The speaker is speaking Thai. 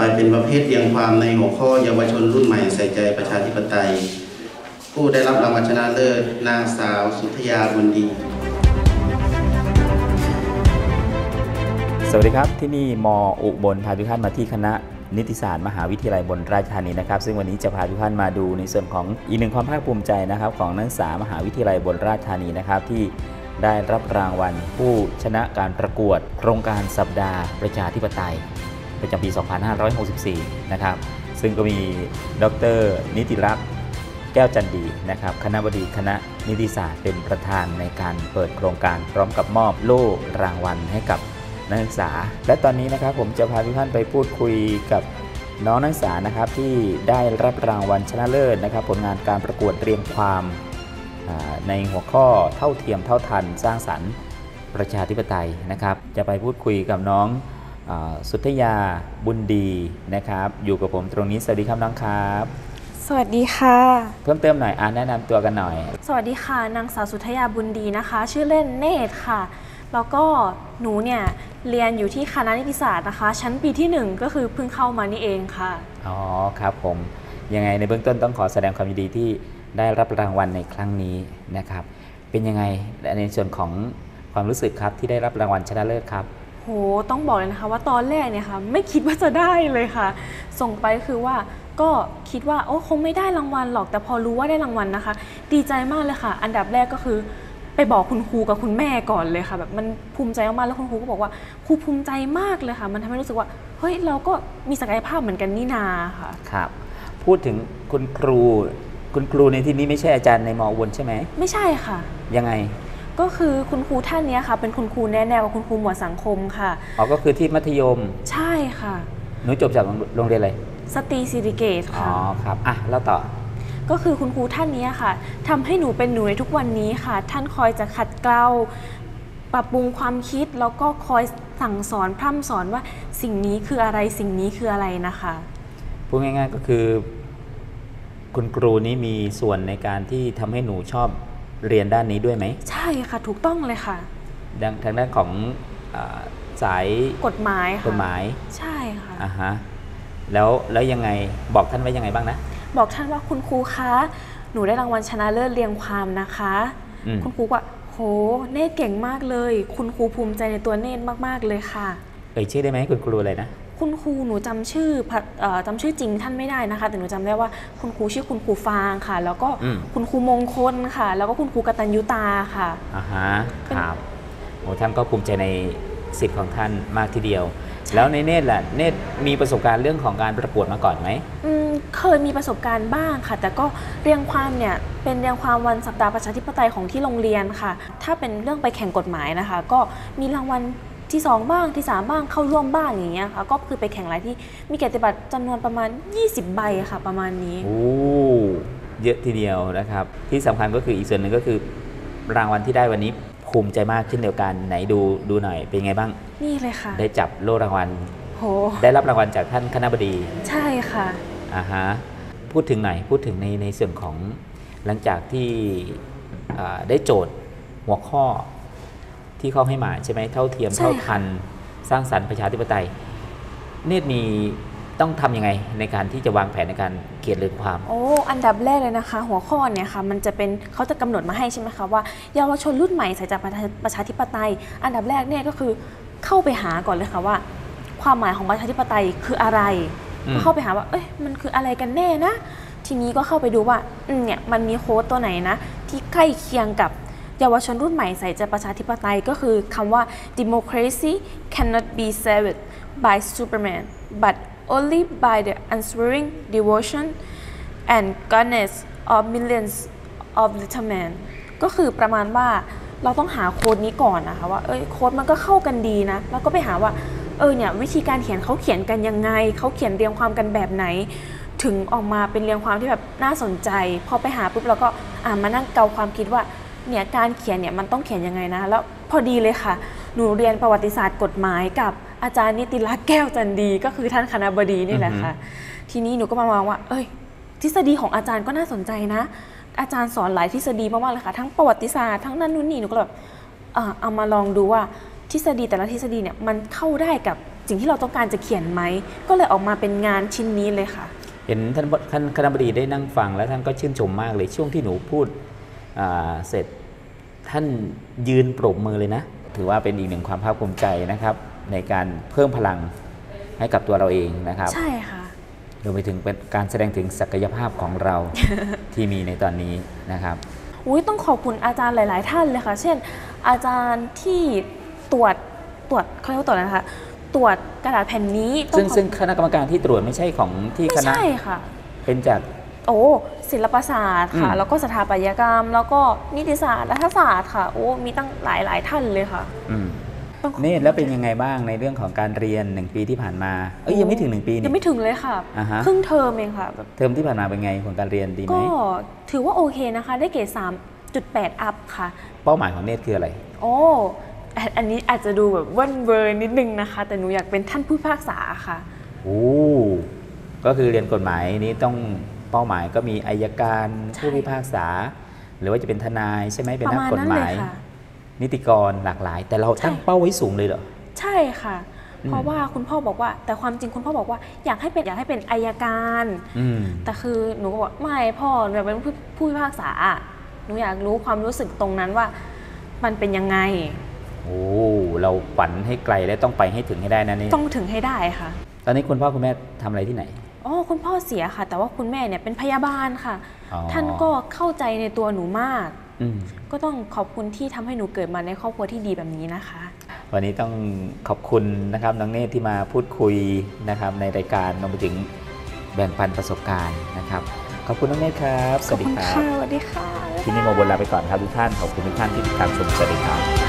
เป็นประเภทเรียงความในหัวข้อเยาวชนรุ่นใหม่ใส่ใจประชาธิปไตยผู้ได้รับรางวัลชนะเลิศนางสาวสุทยาบุญดีสวัสดีครับที่นี่ม.อุบลพาทุกท่านมาที่คณะนิติศาสตร์มหาวิทยาลัยอุบลราชธานีนะครับซึ่งวันนี้จะพาทุกท่านมาดูในส่วนของอีกหนึ่งความภาคภูมิใจนะครับของนักศึกษามหาวิทยาลัยอุบลราชธานีนะครับที่ได้รับรางวัลผู้ชนะการประกวดโครงการสัปดาห์ประชาธิปไตยประจำปี 2564 นะครับซึ่งก็มีดร.นิติรักษ์แก้วจันดีนะครับคณบดีคณะนิติศาสตร์เป็นประธานในการเปิดโครงการพร้อมกับมอบโล่รางวัลให้กับนักศึกษาและตอนนี้นะครับผมจะพาทุกท่านไปพูดคุยกับน้องนักศึกษานะครับที่ได้รับรางวัลชนะเลิศนะครับผลงานการประกวดเรียงความในหัวข้อเท่าเทียมเท่าทันสร้างสรรค์ประชาธิปไตยนะครับจะไปพูดคุยกับน้องสุทยาบุญดีนะครับอยู่กับผมตรงนี้สวัสดีครับน้องครับสวัสดีค่ะเพิ่มเติมหน่อยแนะนำตัวกันหน่อยสวัสดีค่ะนางสาวสุทยาบุญดีนะคะชื่อเล่นเนตรค่ะแล้วก็หนูเนี่ยเรียนอยู่ที่คณะนิติศาสตร์นะคะชั้นปีที่1ก็คือเพิ่งเข้ามานี่เองค่ะอ๋อครับผมยังไงในเบื้องต้นต้องขอแสดงความยินดีที่ได้รับรางวัลในครั้งนี้นะครับเป็นยังไงในส่วนของความรู้สึกครับที่ได้รับรางวัลชนะเลิศครับโหต้องบอกเลยนะคะว่าตอนแรกเนี่ยค่ะไม่คิดว่าจะได้เลยค่ะส่งไปคือว่าก็คิดว่าโอ้คงไม่ได้รางวัลหรอกแต่พอรู้ว่าได้รางวัลนะคะดีใจมากเลยค่ะอันดับแรกก็คือไปบอกคุณครูกับคุณแม่ก่อนเลยค่ะแบบมันภูมิใจมากๆแล้วคุณครูก็บอกว่าครูภูมิใจมากเลยค่ะมันทำให้รู้สึกว่าเฮ้ยเราก็มีศักยภาพเหมือนกันนี่นาค่ะครับพูดถึงคุณครูในที่นี้ไม่ใช่อาจารย์ในม.อุบลใช่ไหมไม่ใช่ค่ะยังไงก็คือคุณครูท่านนี้ค่ะเป็นคุณครูแนวกับคุณครูหมวดสังคมค่ะอ๋อก็คือที่มัธยมใช่ค่ะหนูจบจากโรงเรียนอะไรสตรีศิริเกตค่ะอ๋อครับแล้วต่อก็คือคุณครูท่านนี้ค่ะทำให้หนูเป็นหนูในทุกวันนี้ค่ะท่านคอยจะขัดเกลาปรับปรุงความคิดแล้วก็คอยสั่งสอนพร่ำสอนว่าสิ่งนี้คืออะไรสิ่งนี้คืออะไรนะคะพูดง่ายๆก็คือคุณครูนี้มีส่วนในการที่ทำให้หนูชอบเรียนด้านนี้ด้วยไหมใช่ค่ะถูกต้องเลยค่ะทางด้านของสายกฎหมายค่ะกฎหมายใช่ค่ะฮะแล้วยังไงบอกท่านไว้ยังไงบ้างนะบอกท่านว่าคุณครูคะหนูได้รางวัลชนะเลิศเรียงความนะคะคุณครูว่าโหเนตรเก่งมากเลยคุณครูภูมิใจในตัวเนตรมากๆเลยค่ะชื่อได้ไหมคุณครูอะไรนะคุณครูหนูจำชื่อจริงท่านไม่ได้นะคะแต่หนูจำได้ว่าคุณครูชื่อคุณครูฟางค่ะแล้วก็คุณครูมงคลค่ะแล้วก็คุณครูกตัญญูตาค่ะครับโอ้ท่านก็ภูมิใจในสิทธิ์ของท่านมากทีเดียวแล้วในเนตรล่ะเนตรมีประสบการณ์เรื่องของการประกวดมาก่อนไหมเคยมีประสบการณ์บ้างค่ะแต่ก็เรียงความเนี่ยเป็นเรียงความวันสัปดาห์ประชาธิปไตยของที่โรงเรียนค่ะถ้าเป็นเรื่องไปแข่งกฎหมายนะคะก็มีรางวัลที่2บ้างที่3บ้างเข้าร่วมบ้างอย่างเงี้ยค่ะก็คือไปแข่งหลายที่มีเกียรติบัตรจำนวนประมาณ20 ใบค่ะประมาณนี้โอ้เยอะทีเดียวนะครับที่สำคัญก็คืออีกส่วนหนึ่งก็คือรางวัลที่ได้วันนี้ภูมิใจมากเช่นเดียวกันไหนดูหน่อยเป็นไงบ้างนี่เลยค่ะได้จับโล่รางวัลได้รับรางวัลจากท่านคณบดีใช่ค่ะพูดถึงในส่วนของหลังจากที่ได้โจทย์หัวข้อที่เขาให้มาใช่ไหมเท่าเทียมเท่าทันสร้างสรรค์ประชาธิปไตยเนตรมีต้องทำยังไงในการที่จะวางแผนในการเขียนเรียงความอันดับแรกเลยนะคะหัวข้อเนี่ยค่ะมันจะเป็นเขาจะกำหนดมาให้ใช่ไหมคะว่าเยาวชนรุ่นใหม่ใส่ใจประชาธิปไตยอันดับแรกเนี่ยก็คือเข้าไปหาก่อนเลยค่ะว่าความหมายของประชาธิปไตยคืออะไรก็เข้าไปหาว่ามันคืออะไรกันแน่นะทีนี้ก็เข้าไปดูว่าเนี่ยมันมีโค้ดตัวไหนนะที่ใกล้เคียงกับเยาวชนรุ่นใหม่ใส่ใจประชาธิปไตยก็คือคำว่า democracy cannot be saved by Superman but only by the unswerving devotion and goodness of millions of little men ก็คือประมาณว่าเราต้องหาโค้ดนี้ก่อนนะคะว่าโค้ดมันก็เข้ากันดีนะแล้วก็ไปหาว่าเนี่ยวิธีการเขียนเขาเขียนกันยังไงเขาเขียนเรียงความกันแบบไหนถึงออกมาเป็นเรียงความที่แบบน่าสนใจพอไปหาปุ๊บเราก็มานั่งเกาความคิดว่าเนี่ยการเขียนเนี่ยมันต้องเขียนยังไงนะแล้วพอดีเลยค่ะหนูเรียนประวัติศาสตร์กฎหมายกับอาจารย์นิติรักษ์แก้วจันดีก็คือท่านคณบดีนี่แหละค่ะทีนี้หนูก็มามองว่าทฤษฎีของอาจารย์ก็น่าสนใจนะอาจารย์สอนหลายทฤษฎีมากๆเลยค่ะทั้งประวัติศาสตร์ทั้งนั้นนู่นนี่หนูก็แบบเอามาลองดูว่าทฤษฎีแต่ละทฤษฎีเนี่ยมันเข้าได้กับสิ่งที่เราต้องการจะเขียนไหมก็เลยออกมาเป็นงานชิ้นนี้เลยค่ะเห็นท่านคณบดีได้นั่งฟังแล้วท่านก็ชื่นชมมากเลยช่วงที่หนูพูดเสร็จท่านยืนปรบมือเลยนะถือว่าเป็นอีกหนึ่งความภาคภูมิใจนะครับในการเพิ่มพลังให้กับตัวเราเองนะครับใช่ค่ะรวมไปถึงเป็นการแสดงถึงศักยภาพของเรา ที่มีในตอนนี้นะครับต้องขอบคุณอาจารย์หลายๆท่านเลยค่ะเช่นอาจารย์ที่ตรวจเขาเรียกว่าตรวจนะคะตรวจกระดาษแผ่นนี้ซึ่งคณะกรรมการที่ตรวจไม่ใช่ของที่คณะไม่ใช่ค่ะเป็นจากศิลปศาสตร์ค่ะแล้วก็สถาปัตยกรรมแล้วก็นิติศาสตร์รัฐศาสตร์ค่ะมีตั้งหลายท่านเลยค่ะนี่แล้วเป็นยังไงบ้างในเรื่องของการเรียน1 ปีที่ผ่านมายังไม่ถึง1 ปียังไม่ถึงเลยค่ะครึ่งเทอมเองค่ะเทอมที่ผ่านมาเป็นไงของการเรียนดีไหมก็ถือว่าโอเคนะคะได้เกรด 3.8 อัพค่ะเป้าหมายของเนตคืออะไรอันนี้อาจจะดูแบบว่นเวอร์นิดนึงนะคะแต่หนูอยากเป็นท่านผู้พิพากษาค่ะก็คือเรียนกฎหมายนี้ต้องเป้าหมายก็มีอัยการผู้พิพากษาหรือว่าจะเป็นทนายใช่ไหมเป็นนักกฎหมายนิติกรหลากหลายแต่เราตั้งเป้าไว้สูงเลยเหรอใช่ค่ะเพราะว่าคุณพ่อบอกว่าแต่ความจริงคุณพ่อบอกว่าอยากให้เป็นอัยการแต่คือหนูก็บอกไม่พ่อหนูอยากเป็นผู้พิพากษาหนูอยากรู้ความรู้สึกตรงนั้นว่ามันเป็นยังไงเราฝันให้ไกลและต้องไปให้ถึงให้ได้นะนี่ต้องถึงให้ได้ค่ะตอนนี้คุณพ่อคุณแม่ทำอะไรที่ไหนคุณพ่อเสียค่ะแต่ว่าคุณแม่เนี่ยเป็นพยาบาลค่ะท่านก็เข้าใจในตัวหนูมากก็ต้องขอบคุณที่ทำให้หนูเกิดมาในครอบครัวที่ดีแบบนี้นะคะวันนี้ต้องขอบคุณนะครับน้องเนตที่มาพูดคุยนะครับในรายการรวมไปถึงแบ่งปันประสบการณ์นะครับขอบคุณน้องเนตครับสวัสดีครับสวัสดีค่ะที่นี่โมบนลาไปก่อนครับทุกท่านขอบคุณทุกท่านที่ติดตามชมสวัสดีครับ